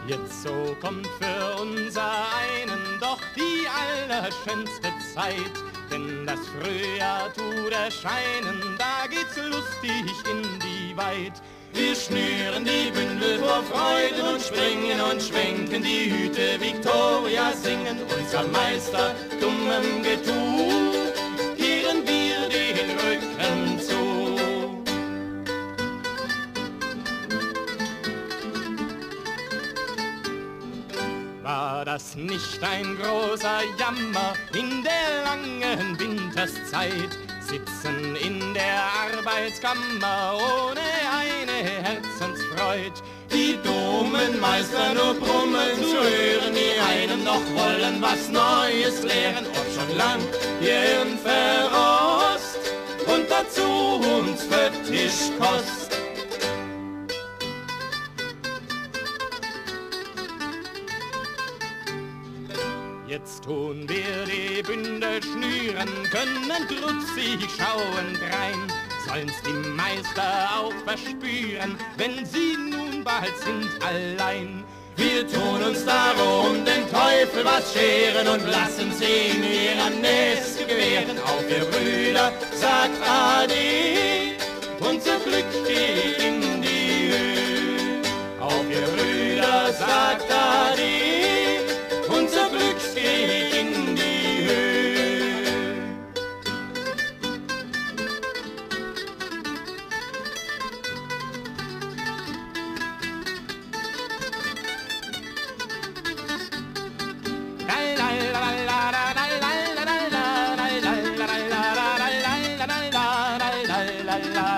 Jetzt so kommt für unser einen doch die allerschönste Zeit, denn das Frühjahr tut erscheinen, da geht's lustig in die Weit. Wir schnüren die Bündel vor Freuden und springen und schwenken die Hüte, Victoria singen, unser Meister dummem Getue, kehren wir den Rücken zu. War das nicht ein großer Jammer in der langen Winterszeit? Sitzen in der Arbeitskammer ohne eine Herzensfreud. Die dummen Meister nur brummen zu hören, die einen noch wollen was Neues lehren, ob schon lang ihr Hirn verrost und dazu uns für Tischkost. Jetzt tun wir die Bündel schnüren, können trutzig schauend rein, sollen's die Meister auch verspüren, wenn sie nun bald sind allein. Wir tun uns darum den Teufel was scheren und lassen sie in ihrer Nächste gewähren. Auf ihr Brüder, sagt Ade, unser Glück geht in die Höhe. Auf ihr Brüder, sagt Ade, unser Glück geht in die Höhe. La la la la la la la la la la la la la la la la la la la.